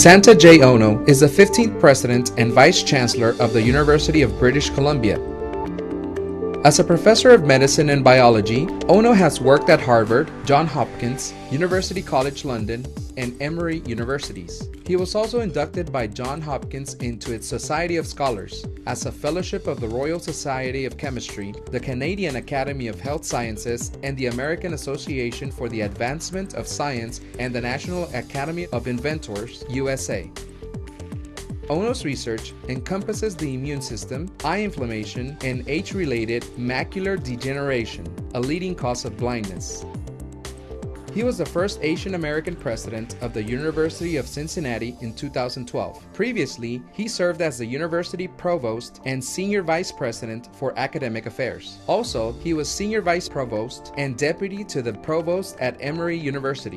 Santa J. Ono is the 15th President and Vice Chancellor of the University of British Columbia. As a professor of medicine and biology, Ono has worked at Harvard, Johns Hopkins, University College London, and Emory Universities. He was also inducted by Johns Hopkins into its Society of Scholars as a Fellowship of the Royal Society of Chemistry, the Canadian Academy of Health Sciences, and the American Association for the Advancement of Science and the National Academy of Inventors, USA. Ono's research encompasses the immune system, eye inflammation, and age-related macular degeneration, a leading cause of blindness. He was the first Asian American president of the University of Cincinnati in 2012. Previously, he served as the university provost and senior vice president for academic affairs. Also, he was senior vice provost and deputy to the provost at Emory University.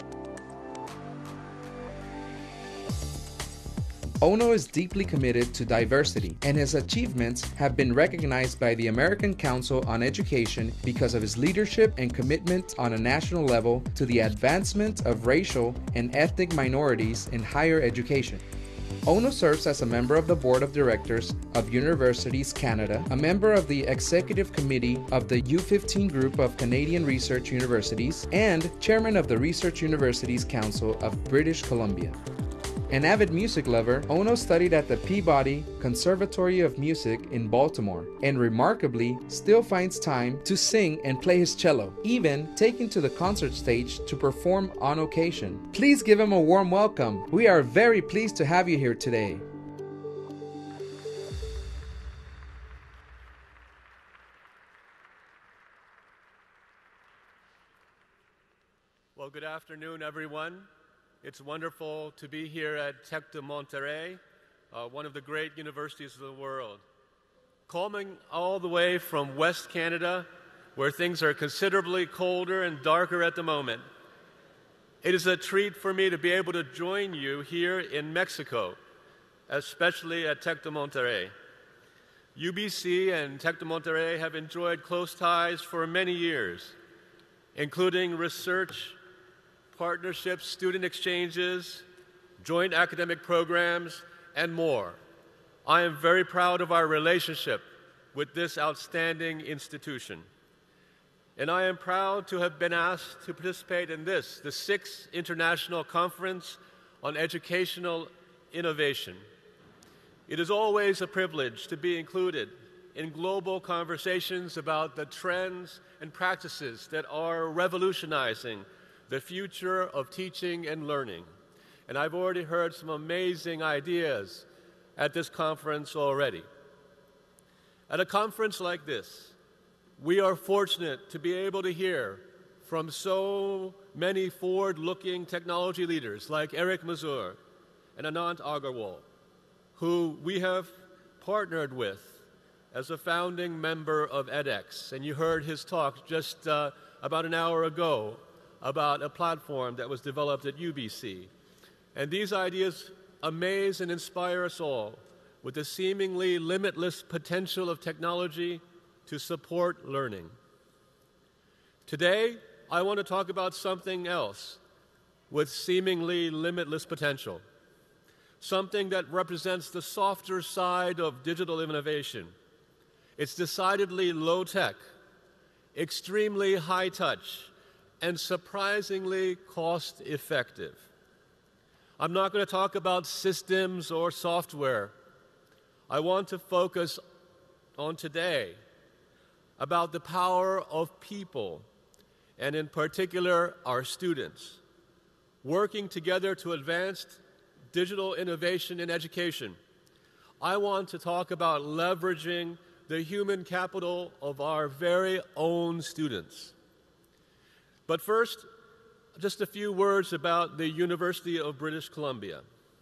Ono is deeply committed to diversity, and his achievements have been recognized by the American Council on Education because of his leadership and commitment on a national level to the advancement of racial and ethnic minorities in higher education. Ono serves as a member of the Board of Directors of Universities Canada, a member of the Executive Committee of the U15 Group of Canadian Research Universities, and chairman of the Research Universities Council of British Columbia. An avid music lover, Ono studied at the Peabody Conservatory of Music in Baltimore, and remarkably still finds time to sing and play his cello, even taking to the concert stage to perform on occasion. Please give him a warm welcome. We are very pleased to have you here today. Well, good afternoon, everyone. It's wonderful to be here at Tec de Monterrey, one of the great universities of the world. Coming all the way from West Canada, where things are considerably colder and darker at the moment, it is a treat for me to be able to join you here in Mexico, especially at Tec de Monterrey. UBC and Tec de Monterrey have enjoyed close ties for many years, including research, partnerships, student exchanges, joint academic programs, and more. I am very proud of our relationship with this outstanding institution. And I am proud to have been asked to participate in this, the 6th International Conference on Educational Innovation. It is always a privilege to be included in global conversations about the trends and practices that are revolutionizing the future of teaching and learning. And I've already heard some amazing ideas at this conference already. At a conference like this, we are fortunate to be able to hear from so many forward-looking technology leaders like Eric Mazur and Anant Agarwal, who we have partnered with as a founding member of edX. And you heard his talk just about an hour ago about a platform that was developed at UBC. And these ideas amaze and inspire us all with the seemingly limitless potential of technology to support learning. Today, I want to talk about something else with seemingly limitless potential, something that represents the softer side of digital innovation. It's decidedly low-tech, extremely high-touch, and surprisingly cost-effective. I'm not going to talk about systems or software. I want to focus on today about the power of people, and in particular, our students, working together to advance digital innovation in education. I want to talk about leveraging the human capital of our very own students. But first, just a few words about the University of British Columbia.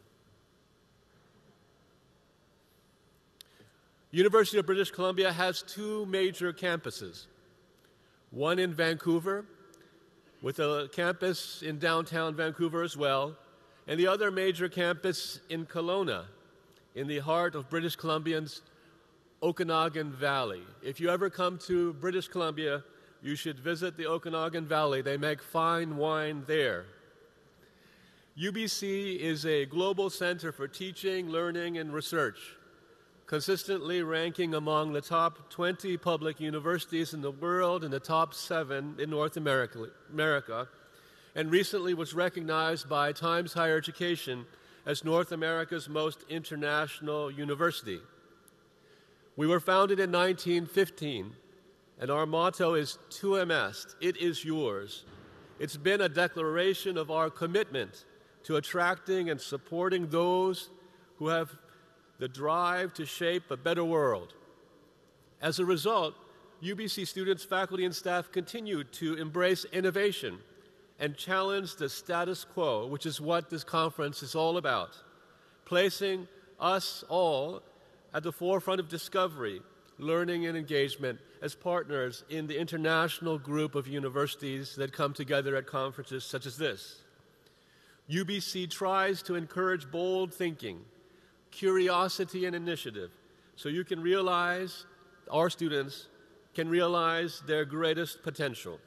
University of British Columbia has 2 major campuses, one in Vancouver, with a campus in downtown Vancouver as well, and the other major campus in Kelowna, in the heart of British Columbia's Okanagan Valley. If you ever come to British Columbia, you should visit the Okanagan Valley. They make fine wine there. UBC is a global center for teaching, learning, and research, consistently ranking among the top 20 public universities in the world and the top 7 in North America, and recently was recognized by Times Higher Education as North America's most international university. We were founded in 1915, and our motto is Tuum Est, it is yours. It's been a declaration of our commitment to attracting and supporting those who have the drive to shape a better world. As a result, UBC students, faculty, and staff continue to embrace innovation and challenge the status quo, which is what this conference is all about, placing us all at the forefront of discovery, learning, and engagement as partners in the international group of universities that come together at conferences such as this. UBC tries to encourage bold thinking, curiosity, and initiative so you can realize, our students can realize their greatest potential.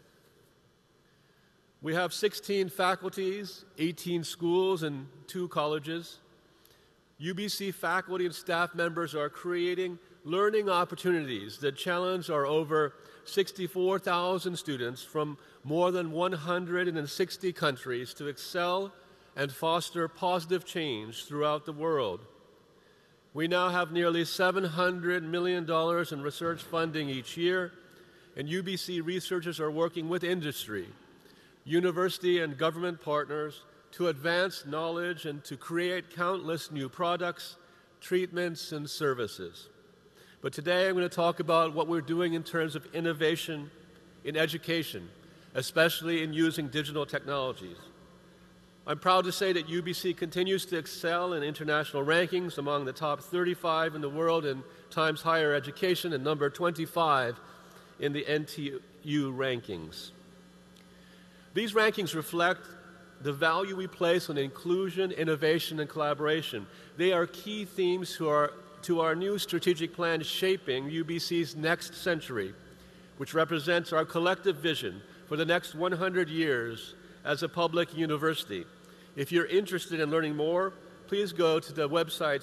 We have 16 faculties, 18 schools, and 2 colleges. UBC faculty and staff members are creating learning opportunities that challenge our over 64,000 students from more than 160 countries to excel and foster positive change throughout the world. We now have nearly $700 million in research funding each year, and UBC researchers are working with industry, university and government partners to advance knowledge and to create countless new products, treatments, and services. But today I'm going to talk about what we're doing in terms of innovation in education, especially in using digital technologies. I'm proud to say that UBC continues to excel in international rankings, among the top 35 in the world in Times Higher Education and number 25 in the NTU rankings. These rankings reflect the value we place on inclusion, innovation, and collaboration. They are key themes to our new strategic plan, Shaping UBC's Next Century, which represents our collective vision for the next 100 years as a public university. If you're interested in learning more, please go to the website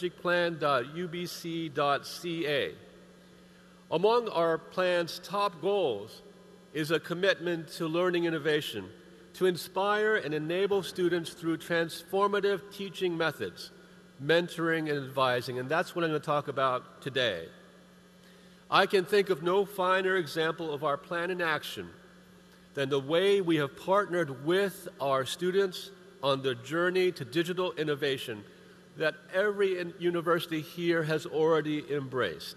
strategicplan.ubc.ca. Among our plan's top goals is a commitment to learning innovation, to inspire and enable students through transformative teaching methods, mentoring and advising, and that's what I'm going to talk about today. I can think of no finer example of our plan in action than the way we have partnered with our students on the journey to digital innovation that every university here has already embraced.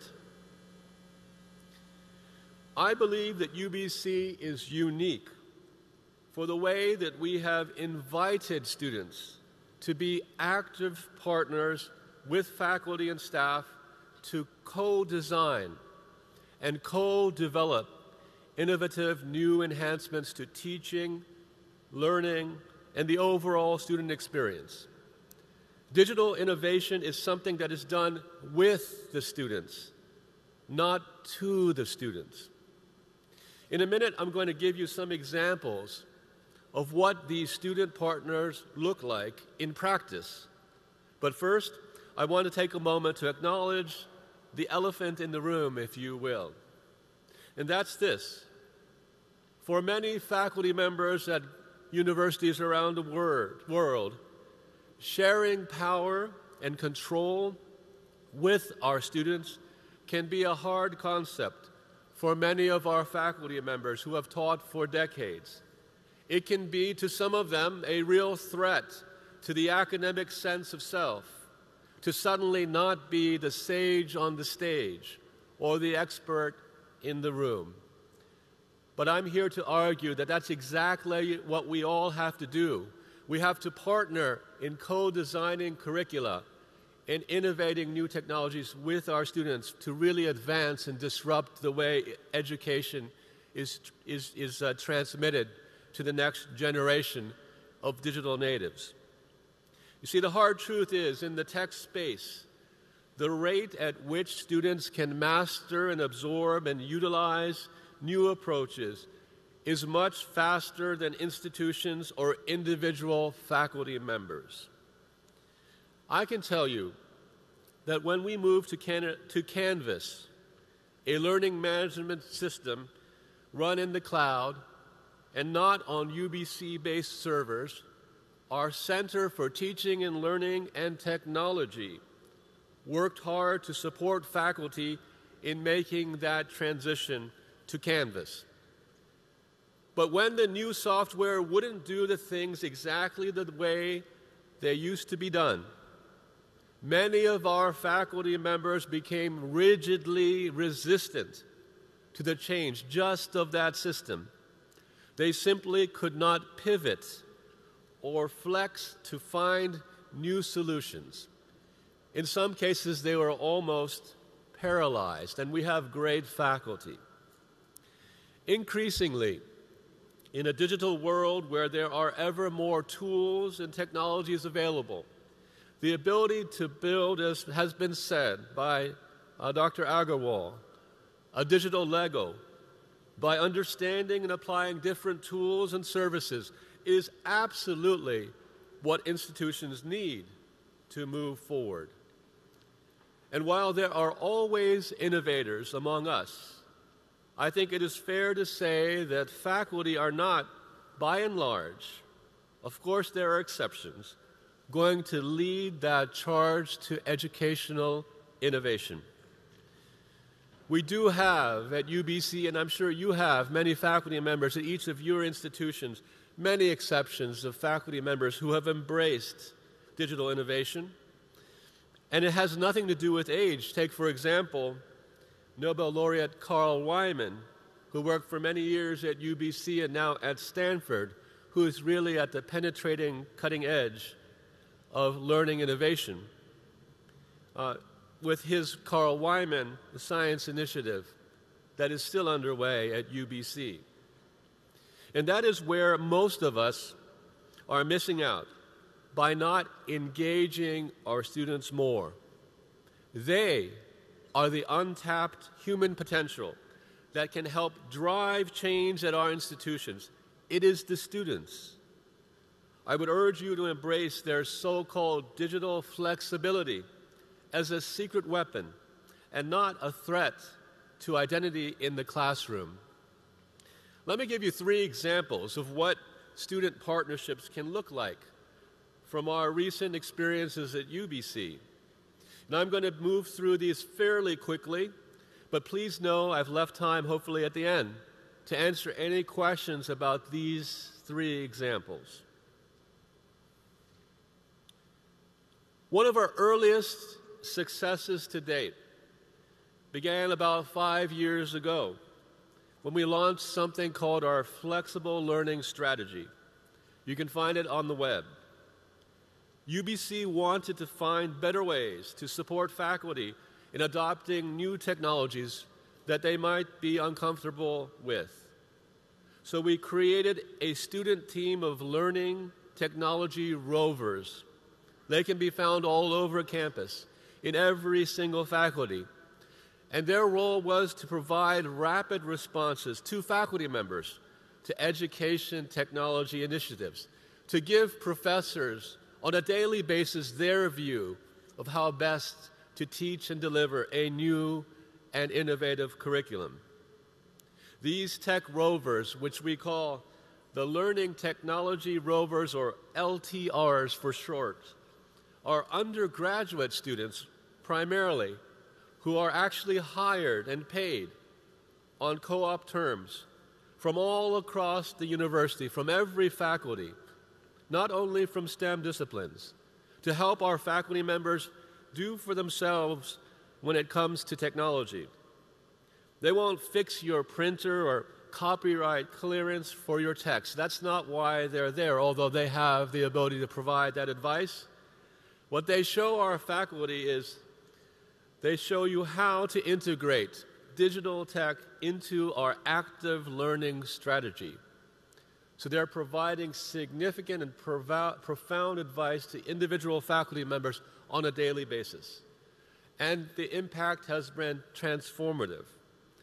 I believe that UBC is unique for the way that we have invited students to be active partners with faculty and staff to co-design and co-develop innovative new enhancements to teaching, learning, and the overall student experience. Digital innovation is something that is done with the students, not to the students. In a minute, I'm going to give you some examples of what these student partners look like in practice. But first, I want to take a moment to acknowledge the elephant in the room, if you will. And that's this. For many faculty members at universities around the world, sharing power and control with our students can be a hard concept for many of our faculty members who have taught for decades. It can be, to some of them, a real threat to the academic sense of self, to suddenly not be the sage on the stage or the expert in the room. But I'm here to argue that that's exactly what we all have to do. We have to partner in co-designing curricula and innovating new technologies with our students to really advance and disrupt the way education is transmitted to the next generation of digital natives. You see, the hard truth is, in the tech space, the rate at which students can master and absorb and utilize new approaches is much faster than institutions or individual faculty members. I can tell you that when we moved to Canvas, a learning management system run in the cloud and not on UBC-based servers, our Center for Teaching and Learning and Technology worked hard to support faculty in making that transition to Canvas. But when the new software wouldn't do the things exactly the way they used to be done, many of our faculty members became rigidly resistant to the change just of that system. They simply could not pivot or flex to find new solutions. In some cases, they were almost paralyzed, and we have great faculty. Increasingly, in a digital world where there are ever more tools and technologies available, the ability to build, as has been said by Dr. Agarwal, a digital Lego, by understanding and applying different tools and services, is absolutely what institutions need to move forward. And while there are always innovators among us, I think it is fair to say that faculty are not, by and large, of course there are exceptions, going to lead that charge to educational innovation. We do have at UBC, and I'm sure you have, many faculty members at each of your institutions, many exceptions of faculty members who have embraced digital innovation. And it has nothing to do with age. Take, for example, Nobel laureate Carl Wieman, who worked for many years at UBC and now at Stanford, who is really at the penetrating cutting edge of learning innovation. With his Carl Wieman Science Initiative that is still underway at UBC. And that is where most of us are missing out by not engaging our students more. They are the untapped human potential that can help drive change at our institutions. It is the students. I would urge you to embrace their so-called digital flexibility as a secret weapon and not a threat to identity in the classroom. Let me give you 3 examples of what student partnerships can look like from our recent experiences at UBC. Now, I'm going to move through these fairly quickly, but please know I've left time, hopefully at the end, to answer any questions about these 3 examples. One of our earliest successes to date began about 5 years ago when we launched something called our Flexible Learning Strategy. You can find it on the web. UBC wanted to find better ways to support faculty in adopting new technologies that they might be uncomfortable with. So we created a student team of learning technology rovers. They can be found all over campus, in every single faculty. And their role was to provide rapid responses to faculty members to education technology initiatives, to give professors on a daily basis their view of how best to teach and deliver a new and innovative curriculum. These tech rovers, which we call the Learning Technology Rovers, or LTRs for short, are undergraduate students primarily who are actually hired and paid on co-op terms from all across the university, from every faculty, not only from STEM disciplines, to help our faculty members do for themselves when it comes to technology. They won't fix your printer or copyright clearance for your text. That's not why they're there, although they have the ability to provide that advice. What they show our faculty is they show you how to integrate digital tech into our active learning strategy. So they're providing significant and profound advice to individual faculty members on a daily basis. And the impact has been transformative.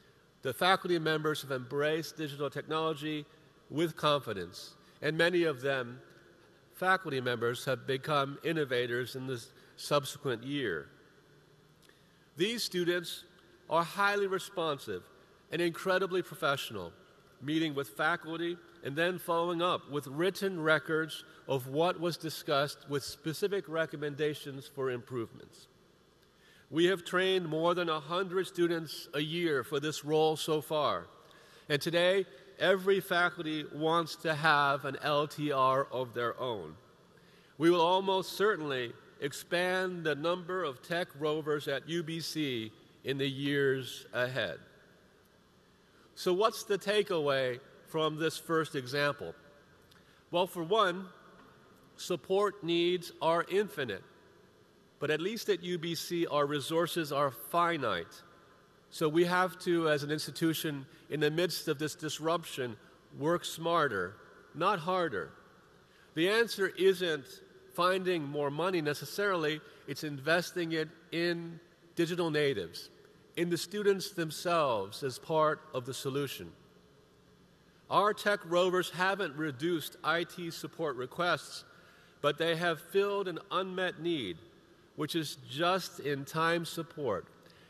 The faculty members have embraced digital technology with confidence, and many of them, faculty members, have become innovators in the subsequent year. These students are highly responsive and incredibly professional, meeting with faculty and then following up with written records of what was discussed with specific recommendations for improvements. We have trained more than 100 students a year for this role so far, and today every faculty wants to have an LTR of their own. We will almost certainly expand the number of tech rovers at UBC in the years ahead. So what's the takeaway from this first example? Well, for one, support needs are infinite, but at least at UBC our resources are finite. So we have to, as an institution, in the midst of this disruption, work smarter, not harder. The answer isn't finding more money necessarily, it's investing it in digital natives, in the students themselves as part of the solution. Our tech rovers haven't reduced IT support requests, but they have filled an unmet need, which is just-in-time support,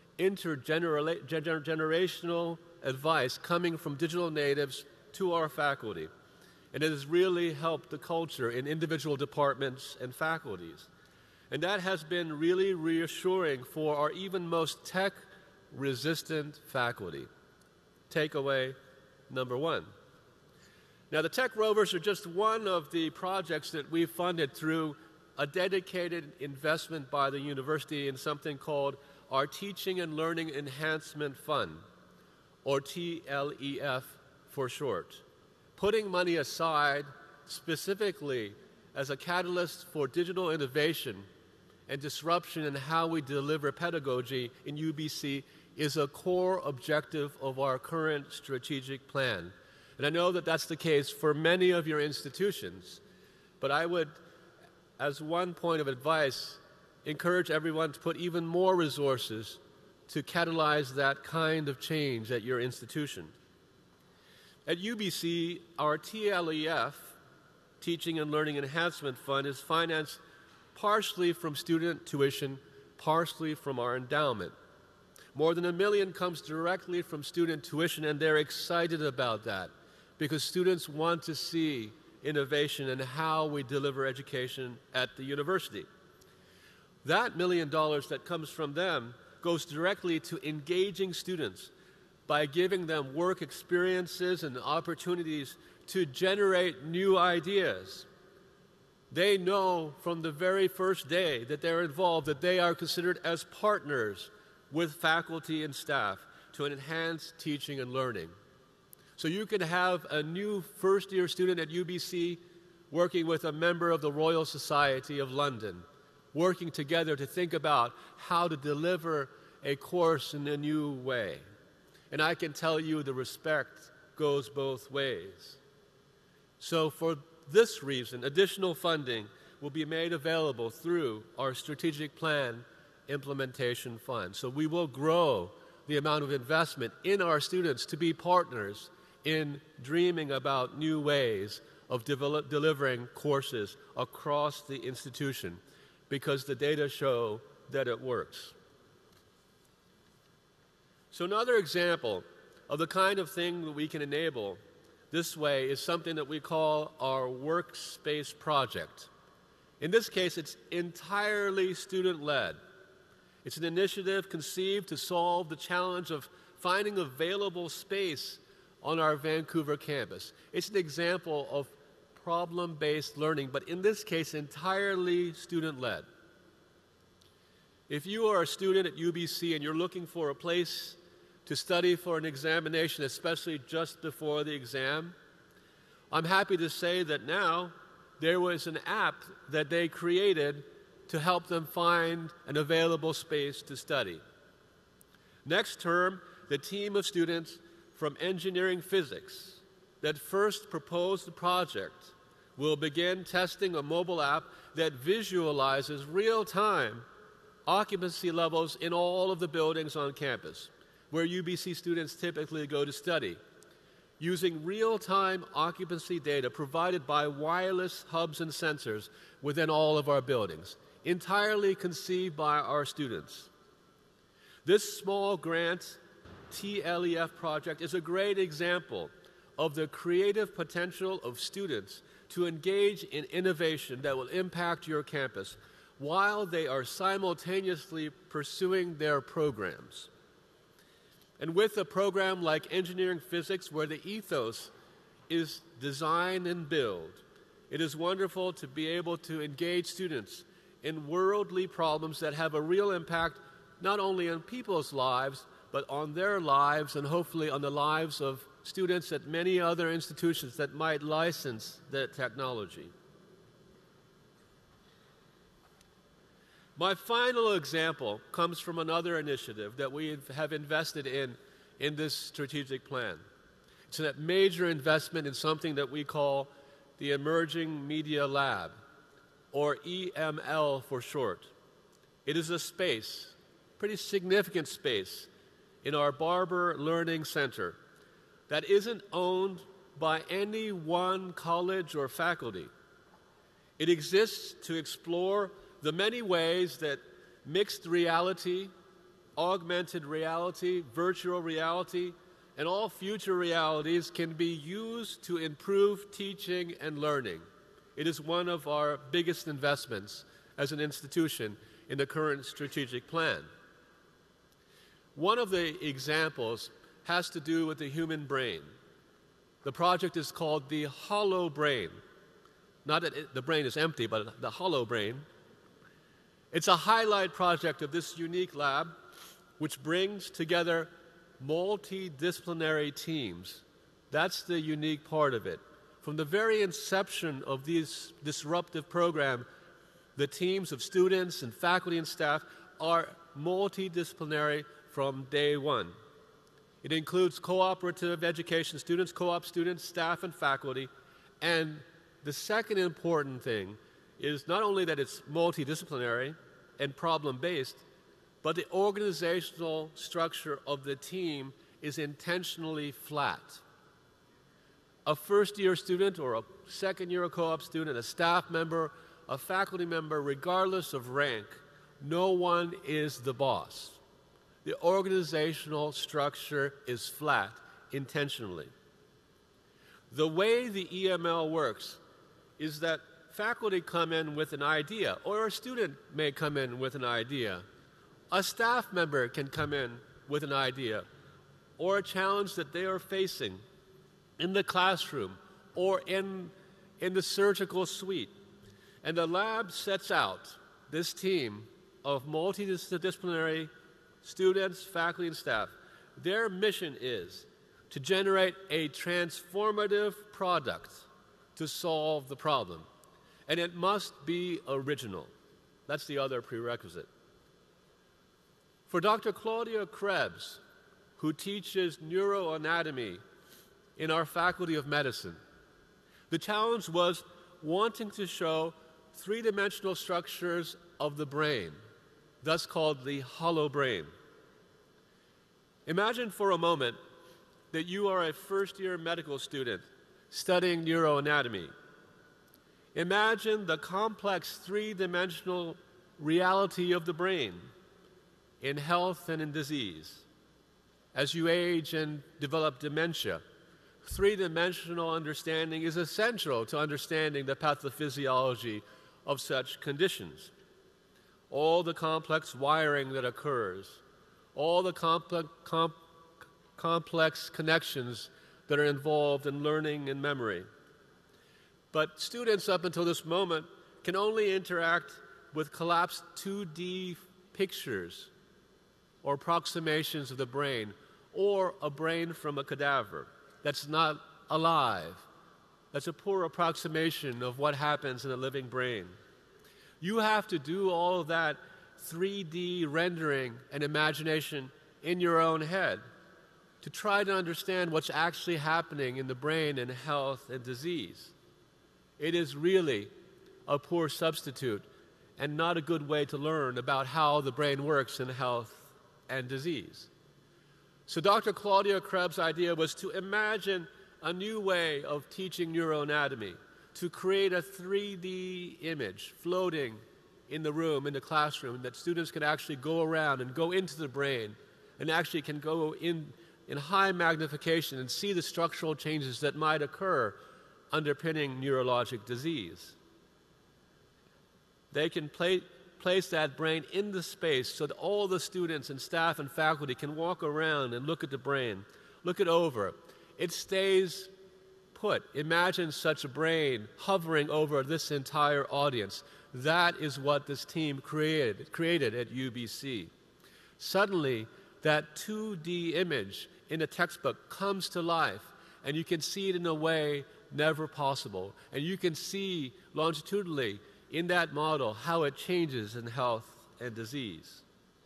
intergenerational advice coming from digital natives to our faculty. And it has really helped the culture in individual departments and faculties. And that has been really reassuring for our even most tech-resistant faculty. Takeaway number one. Now, the Tech Rovers are just one of the projects that we've funded through a dedicated investment by the university in something called our Teaching and Learning Enhancement Fund, or TLEF for short. Putting money aside specifically as a catalyst for digital innovation and disruption in how we deliver pedagogy in UBC is a core objective of our current strategic plan. And I know that that's the case for many of your institutions, but I would, as one point of advice, encourage everyone to put even more resources to catalyze that kind of change at your institution. At UBC, our TLEF, Teaching and Learning Enhancement Fund, is financed partially from student tuition, partially from our endowment. More than $1 million comes directly from student tuition, and they're excited about that because students want to see innovation in how we deliver education at the university. That $1 million that comes from them goes directly to engaging students by giving them work experiences and opportunities to generate new ideas. They know from the very first day that they're involved that they are considered as partners with faculty and staff to enhance teaching and learning. So you can have a new first-year student at UBC working with a member of the Royal Society of London, working together to think about how to deliver a course in a new way. And I can tell you the respect goes both ways. So for this reason, additional funding will be made available through our Strategic Plan Implementation Fund. So we will grow the amount of investment in our students to be partners in dreaming about new ways of delivering courses across the institution, because the data show that it works. So another example of the kind of thing that we can enable this way is something that we call our Workspace Project. In this case, it's entirely student-led. It's an initiative conceived to solve the challenge of finding available space on our Vancouver campus. It's an example of problem-based learning, but in this case, entirely student-led. If you are a student at UBC and you're looking for a place to study for an examination, especially just before the exam, I'm happy to say that now there was an app that they created to help them find an available space to study. Next term, the team of students from engineering physics that first proposed the project will begin testing a mobile app that visualizes real-time occupancy levels in all of the buildings on campus. where UBC students typically go to study, using real-time occupancy data provided by wireless hubs and sensors within all of our buildings, entirely conceived by our students. This small grant TLEF project is a great example of the creative potential of students to engage in innovation that will impact your campus while they are simultaneously pursuing their programs. And with a program like engineering physics, where the ethos is design and build, it is wonderful to be able to engage students in worldly problems that have a real impact not only on people's lives, but on their lives and hopefully on the lives of students at many other institutions that might license that technology. My final example comes from another initiative that we have invested in this strategic plan. It's a major investment in something that we call the Emerging Media Lab, or EML for short. It is a space, pretty significant space, in our Barber Learning Center that isn't owned by any one college or faculty. It exists to explore the many ways that mixed reality, augmented reality, virtual reality, and all future realities can be used to improve teaching and learning. It is one of our biggest investments as an institution in the current strategic plan. One of the examples has to do with the human brain. The project is called the Hollow Brain. Not that the brain is empty, but the hollow brain. It's a highlight project of this unique lab, which brings together multidisciplinary teams. That's the unique part of it. From the very inception of this disruptive program, the teams of students and faculty and staff are multidisciplinary from day one. It includes cooperative education students, co-op students, staff, and faculty. And the second important thing is not only that it's multidisciplinary and problem-based, but the organizational structure of the team is intentionally flat. A first-year student or a second-year co-op student, a staff member, a faculty member, regardless of rank, no one is the boss. The organizational structure is flat intentionally. The way the EML works is that faculty come in with an idea, or a student may come in with an idea. A staff member can come in with an idea, or a challenge that they are facing in the classroom or in the surgical suite. And the lab sets out this team of multidisciplinary students, faculty, and staff. Their mission is to generate a transformative product to solve the problem. And it must be original. That's the other prerequisite. For Dr. Claudia Krebs, who teaches neuroanatomy in our Faculty of Medicine, the challenge was wanting to show three-dimensional structures of the brain, thus called the hollow brain. Imagine for a moment that you are a first-year medical student studying neuroanatomy. Imagine the complex three-dimensional reality of the brain in health and in disease. As you age and develop dementia, three-dimensional understanding is essential to understanding the pathophysiology of such conditions. All the complex wiring that occurs, all the complex connections that are involved in learning and memory. But students up until this moment can only interact with collapsed 2D pictures or approximations of the brain, or a brain from a cadaver that's not alive. That's a poor approximation of what happens in a living brain. You have to do all of that 3D rendering and imagination in your own head to try to understand what's actually happening in the brain in health and disease. It is really a poor substitute and not a good way to learn about how the brain works in health and disease. So Dr. Claudia Krebs' idea was to imagine a new way of teaching neuroanatomy, to create a 3D image floating in the room, in the classroom, that students can actually go around and go into the brain and actually can go in high magnification and see the structural changes that might occur underpinning neurologic disease. They can place that brain in the space so that all the students and staff and faculty can walk around and look at the brain, look it over. It stays put. Imagine such a brain hovering over this entire audience. That is what this team created at UBC. Suddenly, that 2D image in a textbook comes to life, and you can see it in a way never possible. And you can see longitudinally in that model how it changes in health and disease.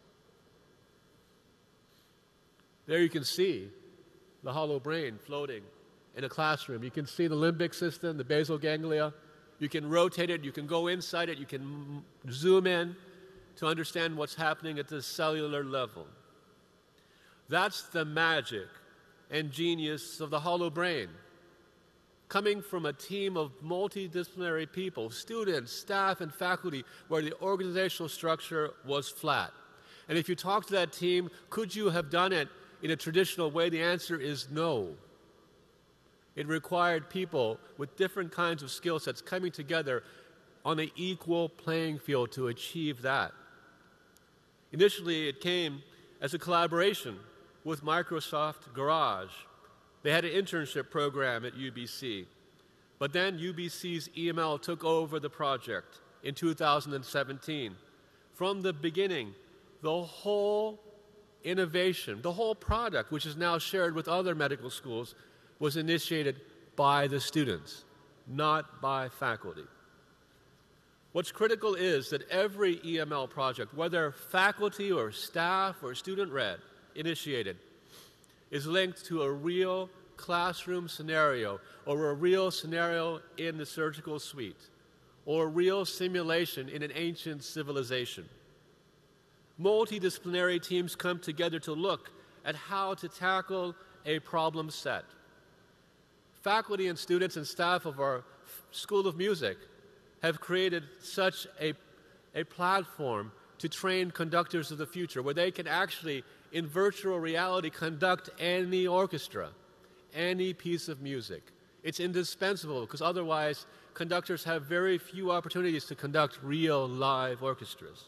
There you can see the hollow brain floating in a classroom. You can see the limbic system, the basal ganglia. You can rotate it, you can go inside it, you can zoom in to understand what's happening at the cellular level. That's the magic and genius of the hollow brain. Coming from a team of multidisciplinary people, students, staff, and faculty, where the organizational structure was flat. And if you talk to that team, could you have done it in a traditional way? The answer is no. It required people with different kinds of skill sets coming together on an equal playing field to achieve that. Initially, it came as a collaboration with Microsoft Garage. They had an internship program at UBC. But then UBC's EML took over the project in 2017. From the beginning, the whole innovation, the whole product, which is now shared with other medical schools, was initiated by the students, not by faculty. What's critical is that every EML project, whether faculty or staff or student-led, initiated, is linked to a real classroom scenario or a real scenario in the surgical suite or a real simulation in an ancient civilization. Multidisciplinary teams come together to look at how to tackle a problem set. Faculty and students and staff of our School of Music have created such a platform to train conductors of the future where they can actually, in virtual reality, conduct any orchestra, any piece of music. It's indispensable because otherwise conductors have very few opportunities to conduct real live orchestras.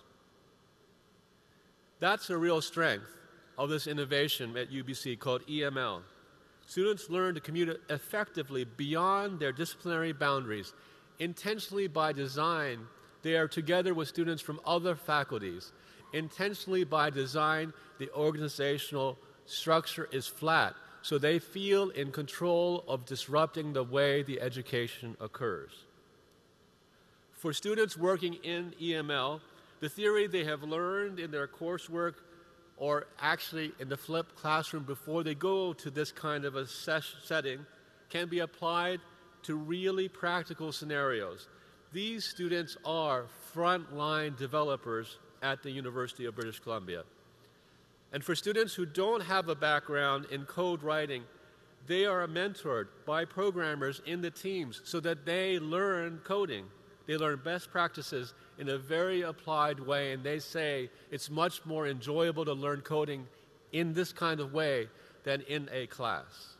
That's a real strength of this innovation at UBC called EML. Students learn to commute effectively beyond their disciplinary boundaries. Intentionally by design, they are together with students from other faculties. Intentionally by design, the organizational structure is flat, so they feel in control of disrupting the way the education occurs. For students working in EML, the theory they have learned in their coursework or actually in the flipped classroom before they go to this kind of a setting can be applied to really practical scenarios. These students are frontline developers at the University of British Columbia. And for students who don't have a background in code writing, they are mentored by programmers in the teams so that they learn coding. They learn best practices in a very applied way, and they say it's much more enjoyable to learn coding in this kind of way than in a class.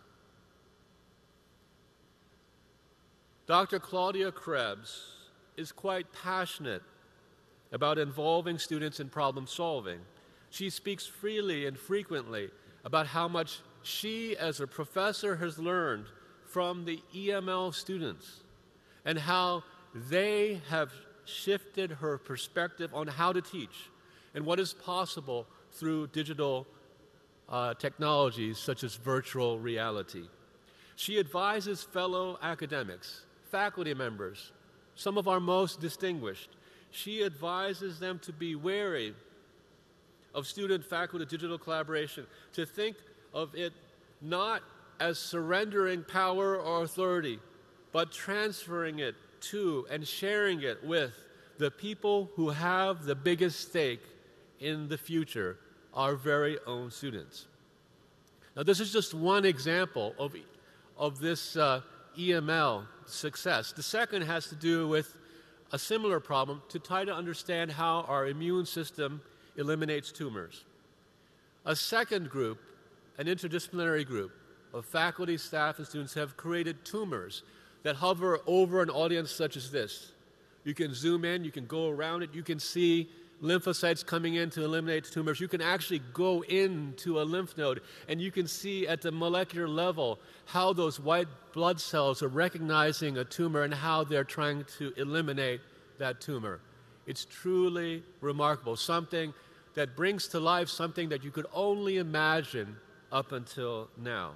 Dr. Claudia Krebs is quite passionate about involving students in problem solving. She speaks freely and frequently about how much she, as a professor, has learned from the EML students and how they have shifted her perspective on how to teach and what is possible through digital technologies such as virtual reality. She advises fellow academics, faculty members, some of our most distinguished. She advises them to be wary of student-faculty digital collaboration, to think of it not as surrendering power or authority, but transferring it to and sharing it with the people who have the biggest stake in the future, our very own students. Now, this is just one example of this EML success. The second has to do with a similar problem to try to understand how our immune system eliminates tumors. A second group, an interdisciplinary group of faculty, staff, and students have created tumors that hover over an audience such as this. You can zoom in, you can go around it, you can see lymphocytes coming in to eliminate tumors. You can actually go into a lymph node and you can see at the molecular level how those white blood cells are recognizing a tumor and how they're trying to eliminate that tumor. It's truly remarkable, something that brings to life something that you could only imagine up until now.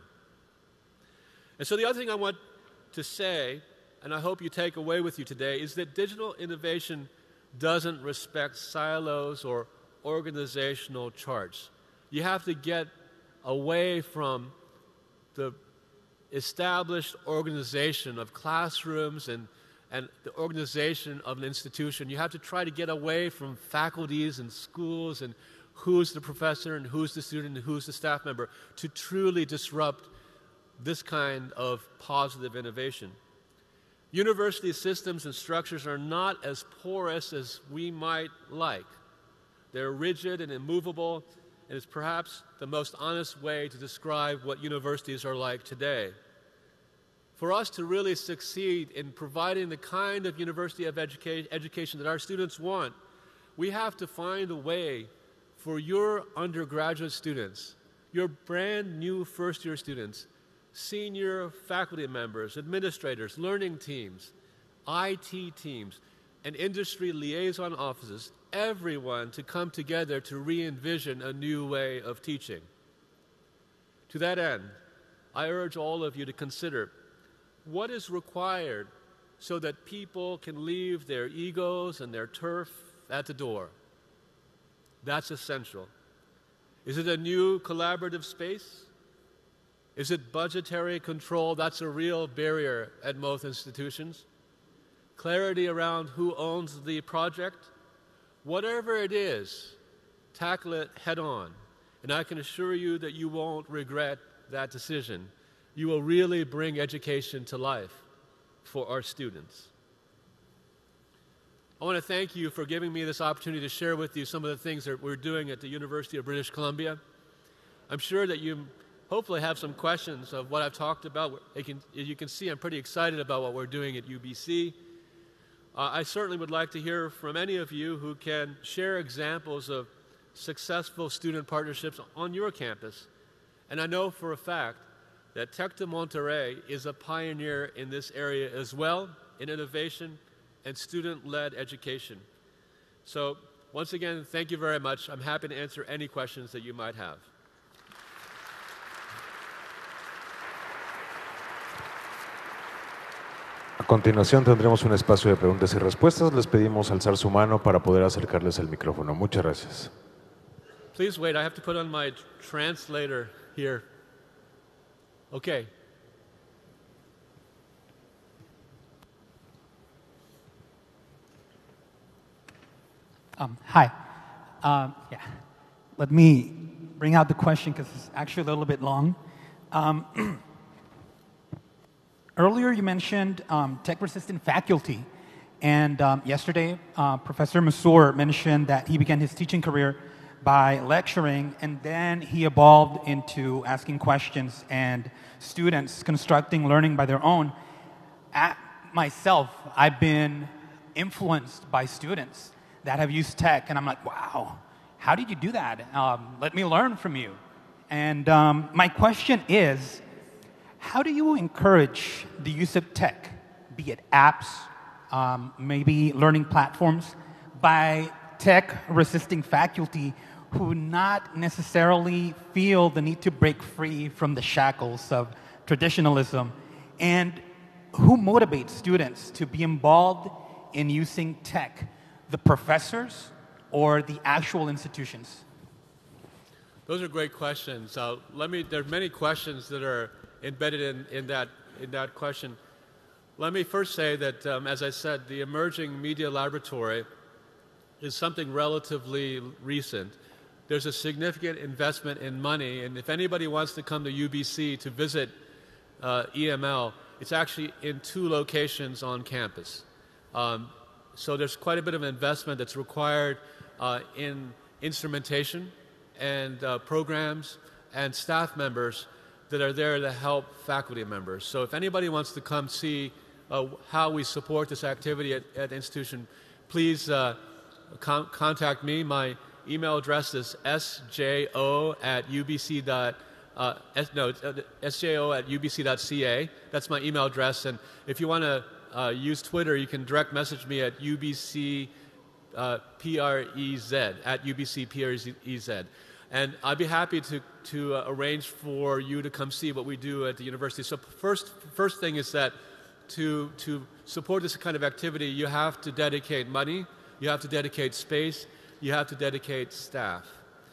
And so the other thing I want to say, and I hope you take away with you today, is that digital innovation doesn't respect silos or organizational charts. You have to get away from the established organization of classrooms and the organization of an institution. You have to try to get away from faculties and schools and who's the professor and who's the student and who's the staff member to truly disrupt this kind of positive innovation. University systems and structures are not as porous as we might like. They're rigid and immovable, and it's perhaps the most honest way to describe what universities are like today. For us to really succeed in providing the kind of university of education that our students want, we have to find a way for your undergraduate students, your brand new first-year students, senior faculty members, administrators, learning teams, IT teams, and industry liaison offices, everyone to come together to re-envision a new way of teaching. To that end, I urge all of you to consider what is required so that people can leave their egos and their turf at the door. That's essential. Is it a new collaborative space? Is it budgetary control? That's a real barrier at most institutions. Clarity around who owns the project? Whatever it is, tackle it head on. And I can assure you that you won't regret that decision. You will really bring education to life for our students. I want to thank you for giving me this opportunity to share with you some of the things that we're doing at the University of British Columbia. I'm sure that you hopefully have some questions of what I've talked about. As you can see, I'm pretty excited about what we're doing at UBC. I certainly would like to hear from any of you who can share examples of successful student partnerships on your campus. And I know for a fact that Tec de Monterrey is a pioneer in this area as well, in innovation and student-led education. So once again, thank you very much. I'm happy to answer any questions that you might have. A continuación tendremos un espacio de preguntas y respuestas. Les pedimos alzar su mano para poder acercarles el micrófono. Muchas gracias. Please wait, I have to put on my translator here. Okay. Hi. Let me bring out the question because it's actually a little bit long. Earlier you mentioned tech-resistant faculty, and yesterday Professor Masur mentioned that he began his teaching career by lecturing, and then he evolved into asking questions and students constructing learning by their own. Myself, I've been influenced by students that have used tech, and I'm like, wow, how did you do that? Let me learn from you. And my question is, how do you encourage the use of tech, be it apps, maybe learning platforms, by tech-resisting faculty who not necessarily feel the need to break free from the shackles of traditionalism? And who motivates students to be involved in using tech, the professors or the actual institutions? Those are great questions. There are many questions that are embedded in that question. Let me first say that, as I said, the Emerging Media Laboratory is something relatively recent. there's a significant investment in money, and if anybody wants to come to UBC to visit EML, it's actually in 2 locations on campus. So there's quite a bit of investment that's required in instrumentation and programs and staff members that are there to help faculty members. So if anybody wants to come see how we support this activity at the institution, please contact me. My email address is sjo@ubc.ca. That's my email address. And if you want to use Twitter, you can direct message me at UBC PREZ, at UBC PREZ. And I'd be happy to arrange for you to come see what we do at the university. So first thing is that to support this kind of activity, you have to dedicate money, you have to dedicate space, you have to dedicate staff.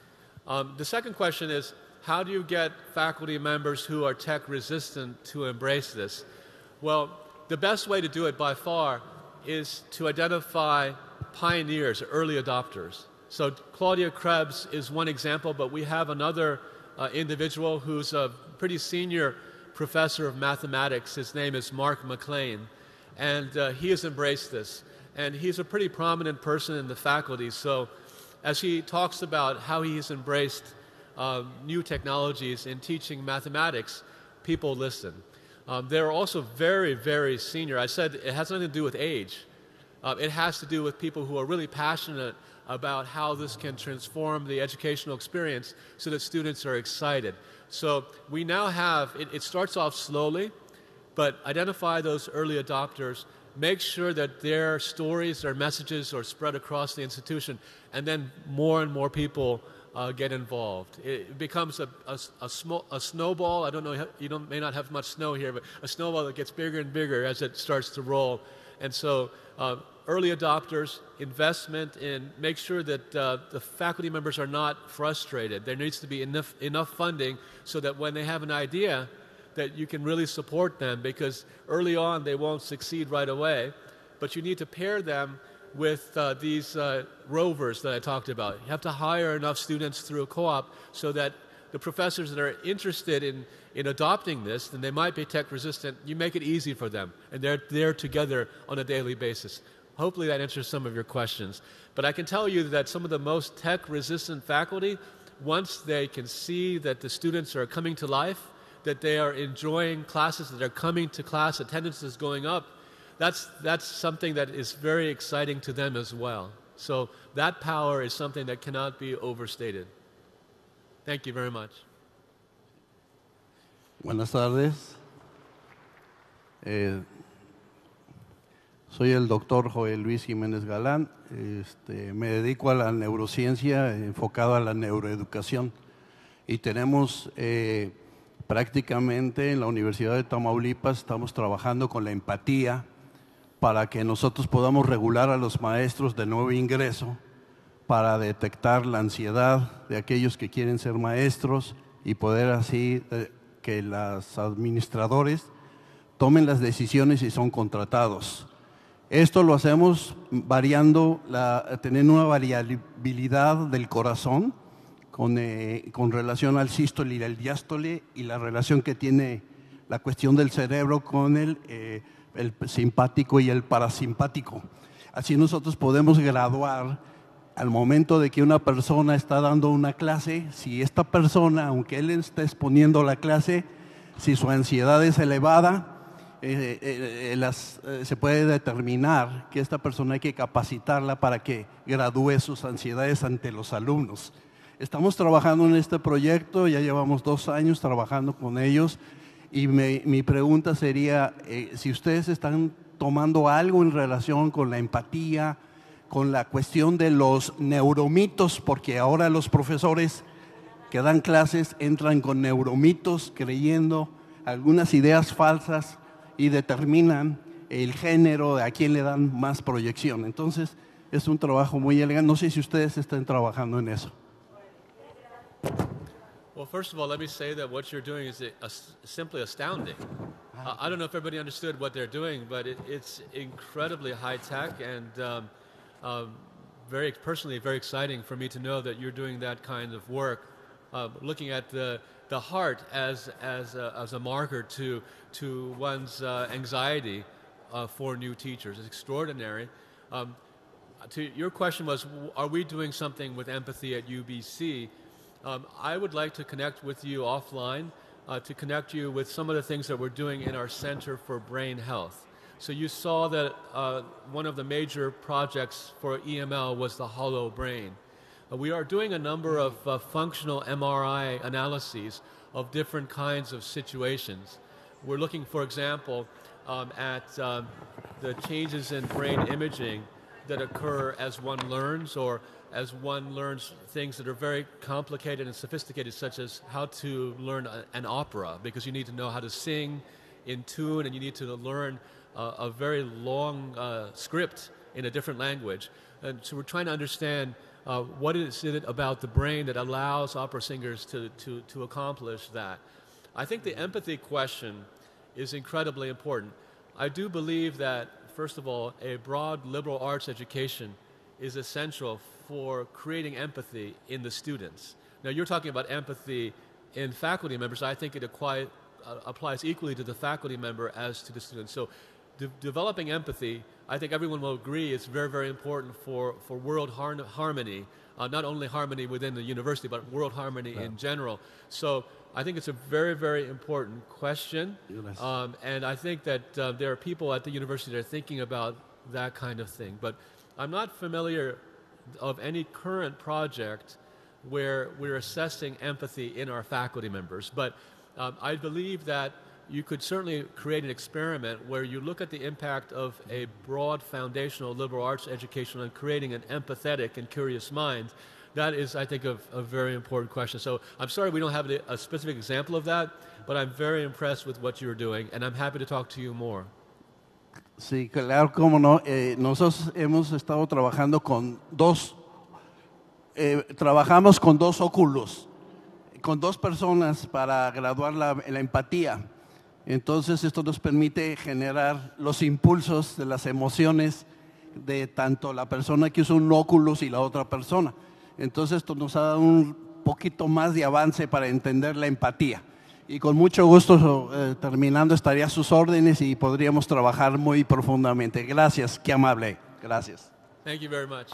The second question is, how do you get faculty members who are tech resistant to embrace this? Well, the best way to do it by far is to identify pioneers, early adopters. So Claudia Krebs is one example, but we have another individual who's a pretty senior professor of mathematics. His name is Mark McLean, and he has embraced this. And he's a pretty prominent person in the faculty, so as he talks about how he has embraced new technologies in teaching mathematics, people listen. They're also very, very senior. I said it has nothing to do with age. It has to do with people who are really passionate about how this can transform the educational experience so that students are excited. So we now have, it starts off slowly, but identify those early adopters, make sure that their stories, their messages are spread across the institution, and then more and more people get involved. It becomes a snowball. I don't know, may not have much snow here, but a snowball that gets bigger and bigger as it starts to roll. And so early adopters, investment in, make sure that the faculty members are not frustrated. There needs to be enough funding so that when they have an idea, that you can really support them, because early on they won't succeed right away, but you need to pair them with these rovers that I talked about. You have to hire enough students through a co-op so that the professors that are interested in adopting this, and they might be tech resistant, you make it easy for them, and they're there together on a daily basis. Hopefully that answers some of your questions. But I can tell you that some of the most tech resistant faculty, once they can see that the students are coming to life, that they are enjoying classes, that they're coming to class, attendance is going up, that's something that is very exciting to them as well. So that power is something that cannot be overstated. Thank you very much. Buenas tardes. Soy el doctor Joel Luis Jiménez Galán. Me dedico a la neurociencia enfocada a la neuroeducación. Y tenemos prácticamente en la Universidad de Tamaulipas, estamos trabajando con la empatía para que nosotros podamos regular a los maestros de nuevo ingreso, para detectar la ansiedad de aquellos que quieren ser maestros y poder así que los administradores tomen las decisiones y son contratados. Esto lo hacemos variando, teniendo una variabilidad del corazón con relación al sístole y al diástole, y la relación que tiene la cuestión del cerebro con el simpático y el parasimpático. Así nosotros podemos graduar al momento de que una persona está dando una clase, si esta persona, aunque él esté exponiendo la clase, si su ansiedad es elevada, se puede determinar que esta persona hay que capacitarla para que gradúe sus ansiedades ante los alumnos. Estamos trabajando en este proyecto, ya llevamos 2 años trabajando con ellos, y mi pregunta sería si ustedes están tomando algo en relación con la empatía, con la cuestión de los neuromitos, porque ahora los profesores que dan clases entran con neuromitos creyendo algunas ideas falsas y determinan el género de a quién le dan más proyección. Entonces es un trabajo muy elegante. No sé si ustedes están trabajando en eso. Well, first of all, let me say that what you're doing is simply astounding. I don't know if everybody understood what they're doing, but it's incredibly high-tech and personally very exciting for me to know that you're doing that kind of work, looking at the heart as a marker to one's anxiety for new teachers. It's extraordinary. To your question was, are we doing something with empathy at UBC? I would like to connect with you offline to connect you with some of the things that we're doing in our Center for Brain Health. So you saw that one of the major projects for EML was the Hollow Brain. We are doing a number of functional MRI analyses of different kinds of situations. We're looking, for example, at the changes in brain imaging that occur as one learns, or as one learns things that are very complicated and sophisticated, such as how to learn an opera, because you need to know how to sing in tune, and you need to learn a very long script in a different language. And so we're trying to understand what is it about the brain that allows opera singers to accomplish that. I think the empathy question is incredibly important. I do believe that, first of all, a broad liberal arts education is essential for creating empathy in the students. Now, you're talking about empathy in faculty members. I think it applies equally to the faculty member as to the students. So developing empathy, I think everyone will agree, is very, very important for world harmony, not only harmony within the university, but world harmony in general. So I think it's a very, very important question. And I think that there are people at the university that are thinking about that kind of thing. But I'm not familiar of any current project where we're assessing empathy in our faculty members. But I believe that you could certainly create an experiment where you look at the impact of a broad foundational liberal arts education on creating an empathetic and curious mind. That is, I think, a very important question. So I'm sorry we don't have a specific example of that, but I'm very impressed with what you're doing, and I'm happy to talk to you more. Sí, claro, cómo no. Nosotros hemos estado trabajando trabajamos con dos óculos, con dos personas para graduar la empatía. Entonces esto nos permite generar los impulsos de las emociones de tanto la persona que usa un óculos y la otra persona. Entonces esto nos ha dado un poquito más de avance para entender la empatía. Y con mucho gusto, terminando, estaría a sus órdenes y podríamos trabajar muy profundamente. Gracias, qué amable. Gracias. Thank you very much.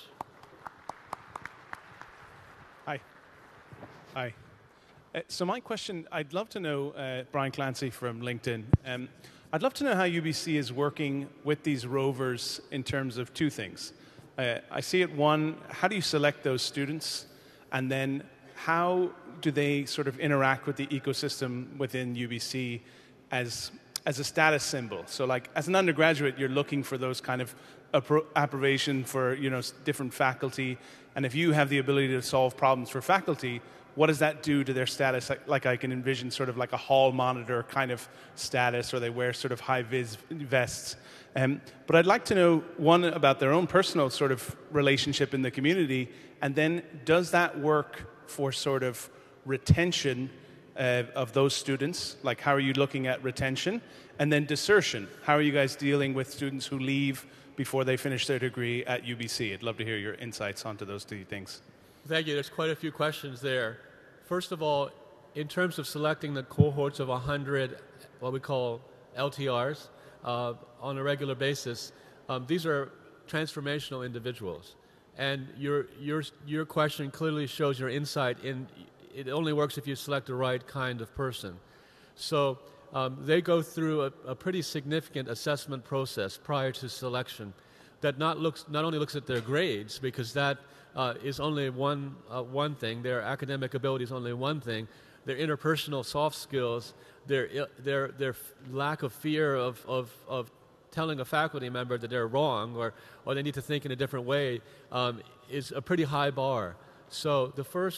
Hi. So my question, I'd love to know, Brian Clancy from LinkedIn, I'd love to know how UBC is working with these rovers in terms of two things. I see it, one, how do you select those students? And then how do they sort of interact with the ecosystem within UBC as a status symbol? So like as an undergraduate, you're looking for those kind of approbation for different faculty. And if you have the ability to solve problems for faculty, what does that do to their status? Like I can envision sort of like a hall monitor kind of status, or they wear sort of high-vis vests. But I'd like to know, one, about their own personal sort of relationship in the community, and then does that work for sort of retention of those students? Like how are you looking at retention? And then desertion. How are you guys dealing with students who leave before they finish their degree at UBC? I'd love to hear your insights onto those two things. Thank you. There's quite a few questions there. First of all, in terms of selecting the cohorts of 100, what we call LTRs, on a regular basis, these are transformational individuals. And your question clearly shows your insight in it only works if you select the right kind of person. So they go through a pretty significant assessment process prior to selection that not only looks at their grades, because that is only one thing. Their academic ability is only one thing. Their interpersonal soft skills, their lack of fear of telling a faculty member that they're wrong or they need to think in a different way is a pretty high bar. So the first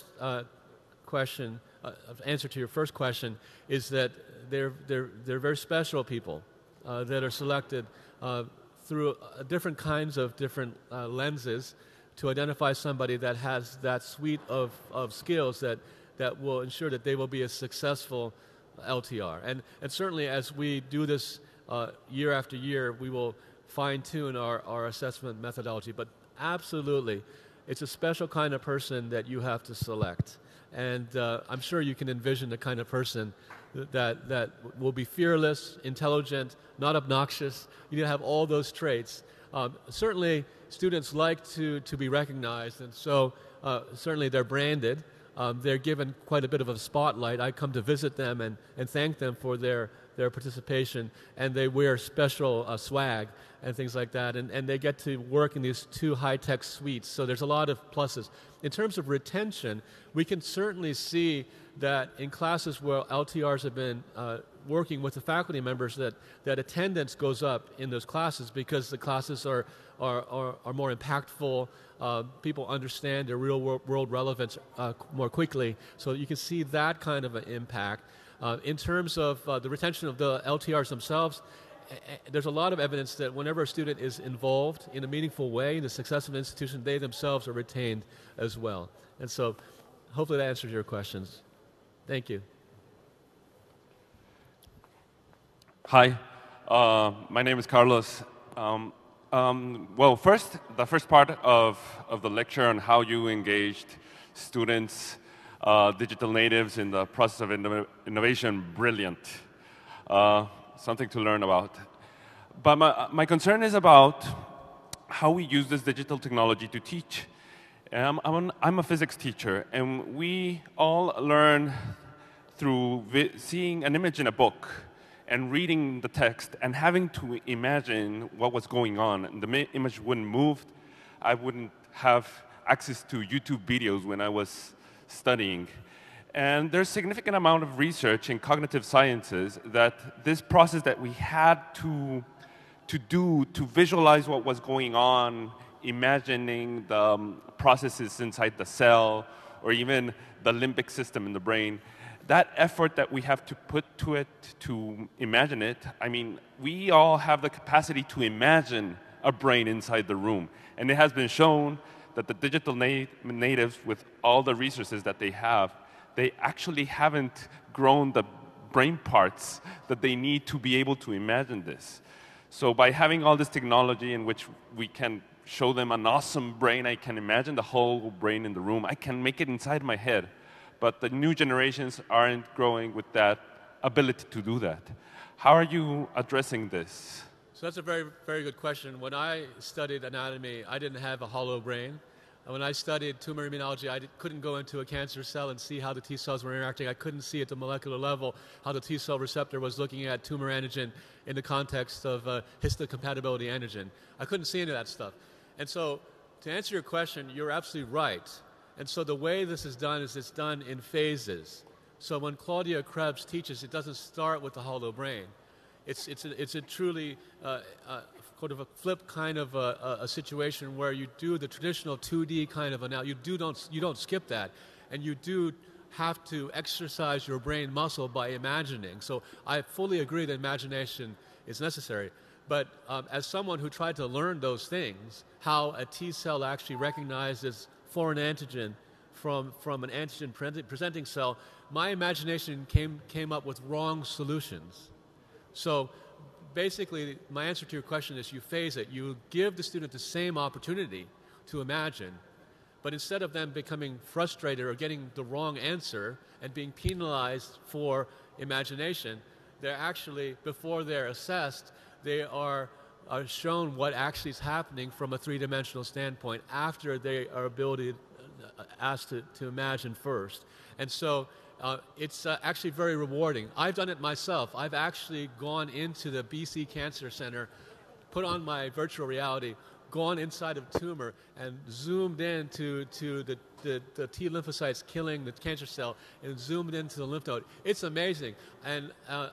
answer to your first question is that they're very special people that are selected through different kinds of different lenses to identify somebody that has that suite of skills that will ensure that they will be a successful LTR. And certainly as we do this year after year, we will fine-tune our assessment methodology. But absolutely, it's a special kind of person that you have to select. And I'm sure you can envision the kind of person that will be fearless, intelligent, not obnoxious. You need to have all those traits. Certainly, students like to be recognized, and so certainly they're branded. They're given quite a bit of a spotlight. I come to visit them and thank them for their participation, and they wear special swag and things like that, and they get to work in these 2 high-tech suites, so there's a lot of pluses. In terms of retention, we can certainly see that in classes where LTRs have been working with the faculty members, that attendance goes up in those classes because the classes are more impactful. People understand their real world relevance more quickly, so you can see that kind of an impact. In terms of the retention of the LTRs themselves, there's a lot of evidence that whenever a student is involved in a meaningful way in the success of an institution, they themselves are retained as well. And so hopefully that answers your questions. Thank you. Hi, my name is Carlos. Well, the first part of the lecture on how you engaged students, digital natives in the process of innovation, brilliant. Something to learn about. But my concern is about how we use this digital technology to teach. I'm a physics teacher, and we all learn through seeing an image in a book and reading the text and having to imagine what was going on. The image wouldn't move. I wouldn't have access to YouTube videos when I was studying. And there's a significant amount of research in cognitive sciences that this process that we had to do to visualize what was going on, imagining the processes inside the cell, or even the limbic system in the brain, that effort that we have to put to it to imagine it, I mean, we all have the capacity to imagine a brain inside the room. And it has been shown that the digital natives, with all the resources that they have, they actually haven't grown the brain parts that they need to be able to imagine this. So by having all this technology in which we can show them an awesome brain, I can imagine the whole brain in the room, I can make it inside my head. But the new generations aren't growing with that ability to do that. How are you addressing this? So that's a very, very good question. When I studied anatomy, I didn't have a hollow brain. And when I studied tumor immunology, I couldn't go into a cancer cell and see how the T cells were interacting. I couldn't see at the molecular level how the T cell receptor was looking at tumor antigen in the context of histocompatibility antigen. I couldn't see any of that stuff. And so to answer your question, you're absolutely right. And so the way this is done is it's done in phases. So when Claudia Krebs teaches, it doesn't start with the hollow brain. It's a truly sort of a flip kind of a situation where you do the traditional 2D kind of analysis. You don't skip that, and you do have to exercise your brain muscle by imagining. So I fully agree that imagination is necessary. But as someone who tried to learn those things, how a T cell actually recognizes foreign antigen from an antigen presenting cell, my imagination came up with wrong solutions. So basically, my answer to your question is you phase it. You give the student the same opportunity to imagine, but instead of them becoming frustrated or getting the wrong answer and being penalized for imagination, they're actually, before they're assessed, they are shown what actually is happening from a three-dimensional standpoint after they are asked to imagine first. And so it's actually very rewarding. I've done it myself. I've actually gone into the BC Cancer Center, put on my virtual reality, gone inside of tumor, and zoomed into the T lymphocytes killing the cancer cell, and zoomed into the lymph node. It's amazing. And,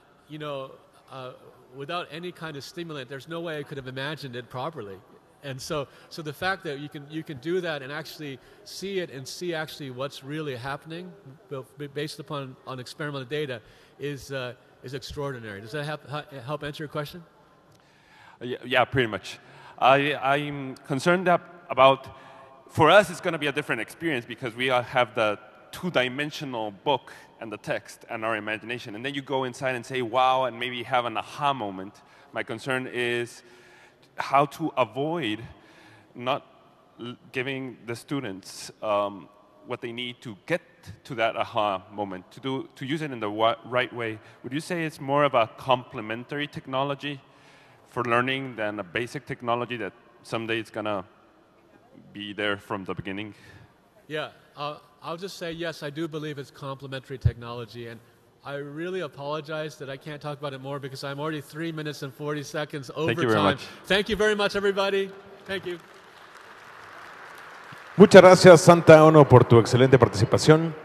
without any kind of stimulant, there's no way I could have imagined it properly. And so the fact that you can do that and actually see it and see actually what's really happening based upon experimental data is extraordinary. Does that help answer your question? Yeah, pretty much. I'm concerned about, for us, it's going to be a different experience because we have the two-dimensional book and the text and our imagination. And then you go inside and say, wow, and maybe have an aha moment. My concern is how to avoid not giving the students what they need to get to that aha moment, to use it in the right way, would you say it's more of a complementary technology for learning than a basic technology that someday it's going to be there from the beginning? Yeah, I'll just say yes, I do believe it's complementary technology, and I really apologize that I can't talk about it more because I'm already 3 minutes and 40 seconds over Thank you very time. much. Thank you very much, everybody. Thank you. Muchas gracias, Santa Ono, por tu excelente participación.